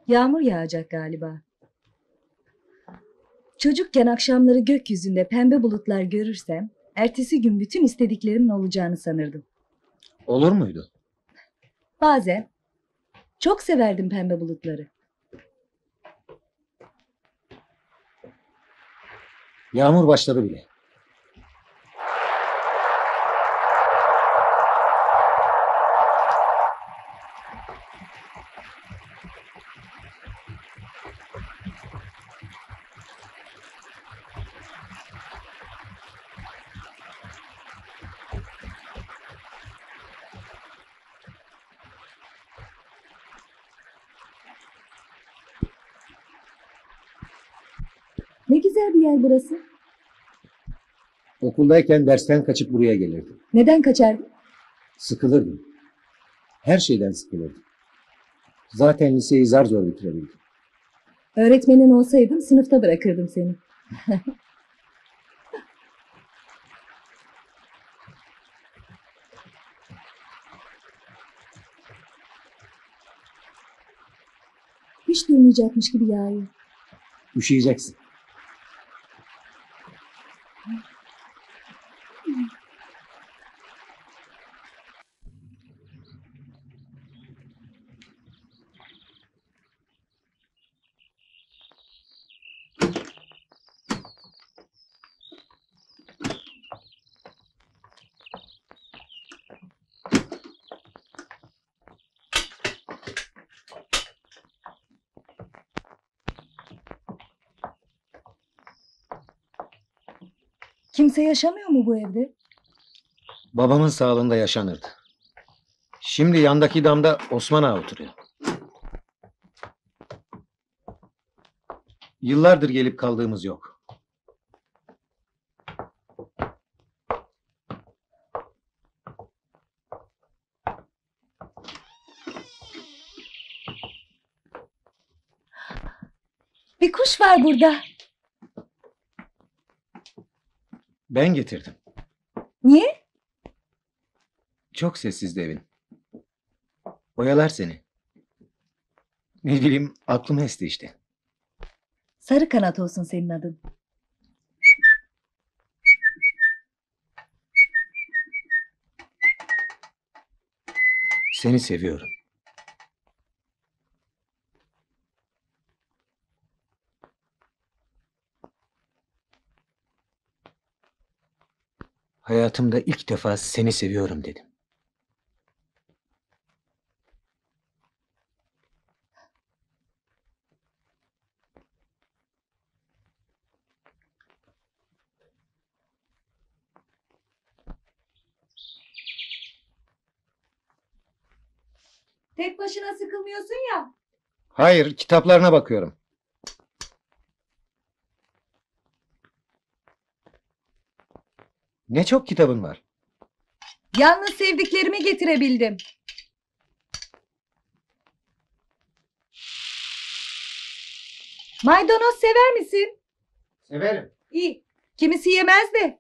Yağmur yağacak galiba. Çocukken akşamları gökyüzünde pembe bulutlar görürsem, ertesi gün bütün istediklerimin olacağını sanırdım. Olur muydu? Bazen çok severdim pembe bulutları. Yağmur başladı bile. Ne güzel bir yer burası. Okuldayken dersten kaçıp buraya gelirdim. Neden kaçardın? Sıkılırdım. Her şeyden sıkılırdım. Zaten liseyi zar zor bitirebildim. Öğretmenin olsaydım sınıfta bırakırdım seni. Hiç durmayacakmış gibi yağıyor. Üşüyeceksin. Kimse yaşamıyor mu bu evde? Babamın sağlığında yaşanırdı. Şimdi yandaki damda Osman Ağa oturuyor. Yıllardır gelip kaldığımız yok. Bir kuş var burada. Ben getirdim. Niye? Çok sessizdi evin. Oyalar seni. Ne bileyim, aklım esti işte. Sarı kanat olsun senin adın. Seni seviyorum. Hayatımda ilk defa seni seviyorum dedim. Tek başına sıkılmıyorsun ya. Hayır, kitaplarına bakıyorum. Ne çok kitabın var. Yalnız sevdiklerimi getirebildim. Maydanoz sever misin? Severim. İyi. Kimisi yemez de.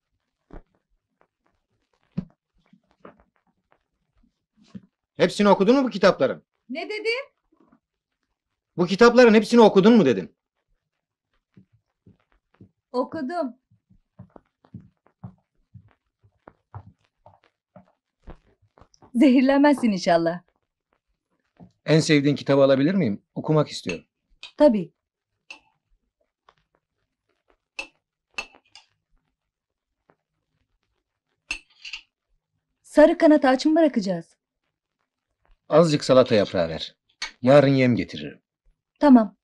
Hepsini okudun mu bu kitapların? Ne dedin? Bu kitapların hepsini okudun mu dedim. Okudum. Zehirlenmezsin inşallah. En sevdiğin kitabı alabilir miyim? Okumak istiyorum. Tabii. Sarı kanat aç mı bırakacağız? Azıcık salata yaprağı ver. Yarın yem getiririm. Tamam.